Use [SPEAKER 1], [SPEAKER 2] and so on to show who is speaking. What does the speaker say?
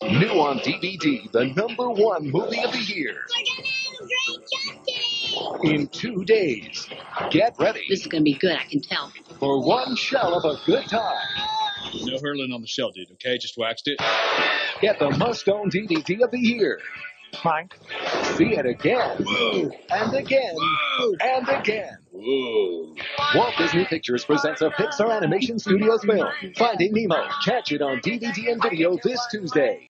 [SPEAKER 1] New on DVD, the #1 movie of the year. In 2 days. Get ready.
[SPEAKER 2] This is going to be good, I can tell.
[SPEAKER 1] For one shell of a good time.
[SPEAKER 3] No hurling on the shell, dude, okay? Just waxed it.
[SPEAKER 1] Get the must-own DVD of the year.
[SPEAKER 4] Mine.
[SPEAKER 1] See it again.
[SPEAKER 3] Whoa.
[SPEAKER 1] And again.
[SPEAKER 3] Whoa.
[SPEAKER 1] And again.
[SPEAKER 3] Whoa.
[SPEAKER 1] Walt Disney Pictures presents a Pixar Animation Studios film, Finding Nemo. Catch it on DVD and video this Tuesday.